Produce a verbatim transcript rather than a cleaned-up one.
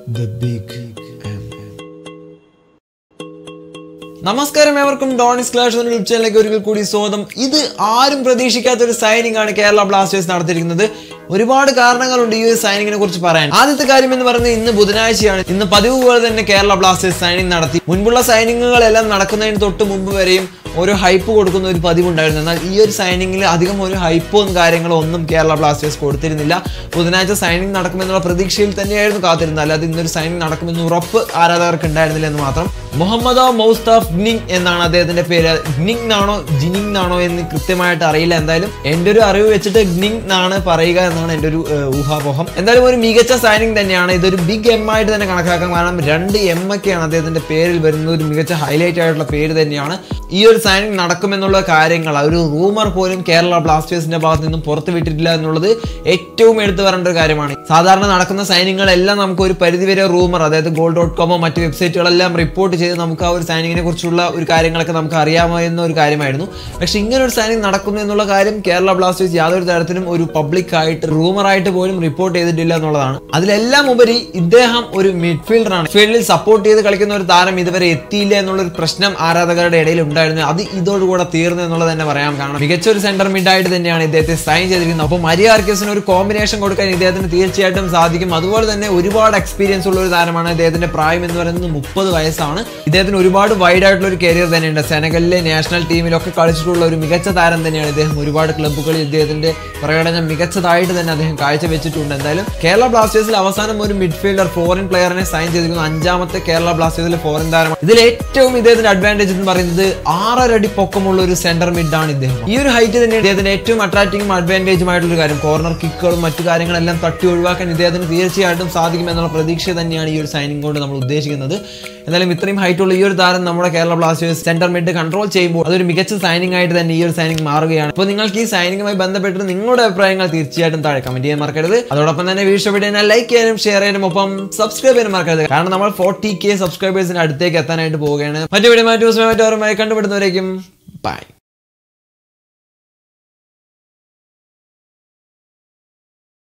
The Big M. നമസ്കാരം ഏവർക്കും ഡോണിസ് clash എന്ന യൂട്യൂബ് ചാനലിലേക്ക് ഒരിക്കൽ കൂടി സ്വാഗതം. ഇത് ആരും പ്രതീക്ഷിക്കാത്ത ഒരു സൈനിങ് ആണ് കേരള ബ്ലാസ്റ്റേഴ്സ് നടത്തിയിരിക്കുന്നത്. ഒരുപാട് കാരണങ്ങളുണ്ട് ഈ ഒരു സൈനിങ്ങിനെ കുറിച്ച് പറയാൻ. ആദ്യത്തെ കാര്യം എന്ന് പറയുന്നത് ഇന്ന് ബുധനാഴ്ചയാണ്. ഇന്ന് പതിവ് പോലെ തന്നെ കേരള ബ്ലാസ്റ്റേഴ്സ് സൈനിങ് നടത്തി. മുൻപുള്ള സൈനിങ്ങുകളെല്ലാം നടക്കുന്നതിന് തൊട്ട് മുമ്പ് വരെയും ഒരു ഹൈപ്പ് കൊടുക്കുന്ന ഒരു പതിവുണ്ടായിരുന്നു. എന്നാൽ ഈ ഒരു സൈനിങ്ങിൽ അധികം ഒരു ഹൈപ്പോ കാര്യങ്ങളോ ഒന്നും കേരള ബ്ലാസ്റ്റേഴ്സ് കൊടുത്തിരുന്നില്ല. ബുധനാഴ്ച സൈനിങ് നടക്കുമെന്നുള്ള പ്രതീക്ഷയിൽ തന്നെയായിരുന്നു കാത്തിരുന്നത്. അല്ലാതെ ഇന്നൊരു സൈനിങ് നടക്കുമെന്ന് ഉറപ്പ് ആരാധകർക്ക് ഉണ്ടായിരുന്നില്ല എന്ന് മാത്രം. മുഹമ്മദ് മൗസ്താഫ് ഗ്നിങ് എന്നാണ് അദ്ദേഹത്തിന്റെ പേര്. ഗ്നിങ് എന്നാണോ ജിനിങ് എന്നാണോ എന്ന് കൃത്യമായിട്ട് അറിയില്ല. എന്തായാലും എന്റെ ഒരു അറിവ് വെച്ചിട്ട് ഗ്നിങ് എന്നാണ് പറയുക എന്നാണ് എന്റെ ഒരു ഊഹാപോഹം. എന്തായാലും ഒരു മികച്ച സൈനിങ് തന്നെയാണ്. ഇതൊരു ബിഗ് എം ആയിട്ട് തന്നെ കണക്കാക്കാം. കാരണം രണ്ട് എം ഒക്കെയാണ് അദ്ദേഹത്തിന്റെ പേരിൽ വരുന്നത്. ഒരു മികച്ച ഹൈലൈറ്റ് ആയിട്ടുള്ള പേര് തന്നെയാണ്. ഈ ഒരു സൈനിങ് നടക്കുമെന്നുള്ള കാര്യങ്ങൾ ഒരു റൂമർ പോലും കേരള ബ്ലാസ്റ്റേഴ്സിന്റെ ഭാഗത്ത് നിന്നും പുറത്തു വിട്ടിട്ടില്ല എന്നുള്ളത് ഏറ്റവും എടുത്തു പറയേണ്ട ഒരു കാര്യമാണ്. സാധാരണ നടക്കുന്ന സൈനിങ്ങുകളെല്ലാം നമുക്ക് ഒരു പരിധിവരെ റൂമർ, അതായത് ഗോൾ ഡോട്ട് കോമോ മറ്റ് വെബ്സൈറ്റുകളെല്ലാം റിപ്പോർട്ട് ചെയ്ത് നമുക്ക് ആ ഒരു സൈനിങ്ങിനെ കുറിച്ചുള്ള ഒരു കാര്യങ്ങളൊക്കെ നമുക്ക് അറിയാമായിരുന്ന ഒരു കാര്യമായിരുന്നു. പക്ഷെ ഇങ്ങനെ ഒരു സൈനിങ് നടക്കുന്നു എന്നുള്ള കാര്യം കേരള ബ്ലാസ്റ്റേഴ്സ് യാതൊരു തരത്തിലും ഒരു പബ്ലിക് ആയിട്ട് റൂമറായിട്ട് പോലും റിപ്പോർട്ട് ചെയ്തിട്ടില്ല എന്നുള്ളതാണ്. അതിലെല്ലാം ഉപരി ഇദ്ദേഹം ഒരു മിഡ്ഫീൽഡറാണ്. ഫീൽഡിൽ സപ്പോർട്ട് ചെയ്ത് കളിക്കുന്ന ഒരു താരം ഇതുവരെ എത്തിയില്ല എന്നുള്ളൊരു പ്രശ്നം ആരാധകരുടെ ഇടയിൽ ഉണ്ടായിരുന്നു. അത് ഇതോടുകൂടെ തീർന്നു എന്നുള്ളത് തന്നെ പറയാം. കാരണം മികച്ച ഒരു സെന്റർ മിഡ് ആയിട്ട് തന്നെയാണ് ഇദ്ദേഹത്തെ സൈൻ ചെയ്തിരിക്കുന്നത്. അപ്പോൾ മരിയ ആർക്കേസിന് ഒരു കോമ്പിനേഷൻ കൊടുക്കാൻ ഇദ്ദേഹത്തിന് തീർച്ചയായിട്ടും സാധിക്കും. അതുപോലെ തന്നെ ഒരുപാട് എക്സ്പീരിയൻസ് ഉള്ള ഒരു താരമാണ്. ഇദ്ദേഹത്തിന്റെ പ്രായം എന്ന് പറയുന്നത് മുപ്പത് വയസ്സാണ്. ഇദ്ദേഹത്തിന് ഒരുപാട് വൈഡ് ആയിട്ടുള്ള ഒരു കരിയർ തന്നെയുണ്ട്. സെനഗലിലെ നാഷണൽ ടീമിലൊക്കെ കളിച്ചിട്ടുള്ള ഒരു മികച്ച താരം തന്നെയാണ് ഇദ്ദേഹം. ഒരുപാട് ക്ലബ്ബുകളിൽ ഇദ്ദേഹത്തിന്റെ പ്രകടനം മികച്ചതായിട്ട് തന്നെ അദ്ദേഹം കാഴ്ചവെച്ചിട്ടുണ്ട്. എന്തായാലും കേരള ബ്ലാസ്റ്റേഴ്സിൽ അവസാനം ഒരു മിഡ്ഫീൽഡർ ഫോറിൻ പ്ലെയറിനെ സൈൻ ചെയ്തിരിക്കുന്നു. അഞ്ചാമത്തെ കേരള ബ്ലാസ്റ്റേഴ്സിലെ ഫോറിൻ താരമാണ്. ഇതിൽ ഏറ്റവും ഇദ്ദേഹത്തിന്റെ അഡ്വാൻറ്റേജ് എന്ന് പറയുന്നത് ആറരടി പൊക്കമുള്ള ഒരു സെന്റർ മിഡ് ആണ് ഇദ്ദേഹം. ഈ ഒരു ഹൈറ്റ് തന്നെ ഇദ്ദേഹത്തിന് ഏറ്റവും അട്രാക്റ്റീവും അഡ്വാൻറ്റേജും ആയിട്ടുള്ള ഒരു കാര്യം. കോർണർ കിക്കുകളും മറ്റു കാര്യങ്ങളെല്ലാം തട്ടി ഒഴിവാക്കാൻ ഇദ്ദേഹത്തിന് തീർച്ചയായിട്ടും സാധിക്കുമെന്നുള്ള പ്രതീക്ഷ തന്നെയാണ് ഈ ഒരു സൈനിങ് കൊണ്ട് നമ്മൾ ഉദ്ദേശിക്കുന്നത്. എന്നാലും ഇത്രയും ഹൈറ്റ് ഉള്ള ഈ ഒരു താരം നമ്മുടെ Kerala Blasters centre mid control ചെയ്യുമ്പോൾ അതൊരു മികച്ച സൈനിങ് ആയിട്ട് തന്നെ ഈ ഒരു സൈനിങ് മാറുകയാണ്. അപ്പോൾ നിങ്ങൾക്ക് ഈ സൈനിങ്ങുമായി ബന്ധപ്പെട്ട് നിങ്ങളുടെ അഭിപ്രായങ്ങൾ തീർച്ചയായിട്ടും താഴെ കമന്റ് ചെയ്യാൻ മറക്കരുത്. അതോടൊപ്പം തന്നെ വീഡിയോ വീഡിയോ ലൈക്ക് ചെയ്യാനും ഷെയർ ചെയ്യാനും ഒപ്പം സബ്സ്ക്രൈബ് ചെയ്യാനും മറക്കരുത്. കാരണം നമ്മൾ ഫോർട്ടി കെ സബ്സ്ക്രൈബേഴ്സിന്റെ അടുത്തേക്ക് എത്താനായിട്ട് പോവുകയാണ്. മറ്റു വീഡിയോ മാറ്റി ദിവസമായി മറ്റോറുമായി കണ്ടുപിടുന്നവരേക്കും ബൈ.